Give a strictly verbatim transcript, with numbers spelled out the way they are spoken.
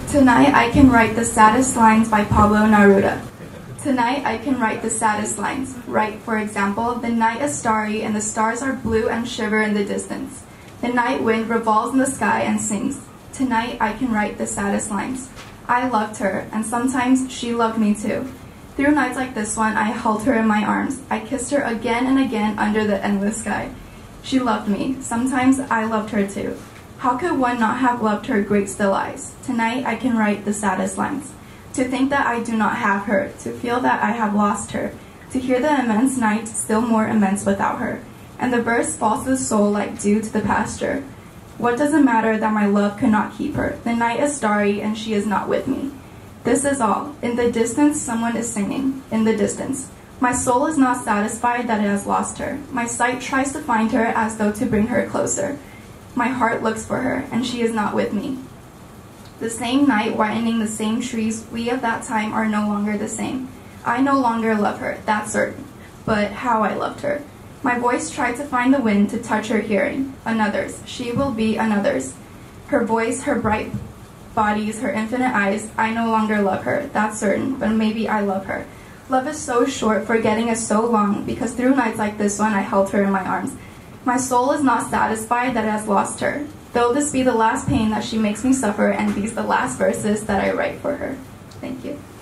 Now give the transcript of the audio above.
Tonight I can write the saddest lines by Pablo Neruda. Tonight I can write the saddest lines. Write, for example, the night is starry and the stars are blue and shiver in the distance. The night wind revolves in the sky and sings. Tonight I can write the saddest lines. I loved her, and sometimes she loved me too. Through nights like this one, I held her in my arms. I kissed her again and again under the endless sky. She loved me. Sometimes I loved her too. How could one not have loved her great still eyes? Tonight I can write the saddest lines. To think that I do not have her, to feel that I have lost her, to hear the immense night still more immense without her, and the birds fall to the soul like dew to the pasture. What does it matter that my love could not keep her? The night is starry and she is not with me. This is all. In the distance someone is singing. In the distance. My soul is not satisfied that it has lost her. My sight tries to find her as though to bring her closer. My heart looks for her, and she is not with me. The same night, whitening the same trees, we of that time are no longer the same. I no longer love her, that's certain. But how I loved her. My voice tried to find the wind to touch her hearing. Another's. She will be another's. Her voice, her bright bodies, her infinite eyes. I no longer love her, that's certain, but maybe I love her. Love is so short, forgetting is so long, because through nights like this one I held her in my arms. My soul is not satisfied that it has lost her. Though this be the last pain that she makes me suffer, and these the last verses that I write for her. Thank you.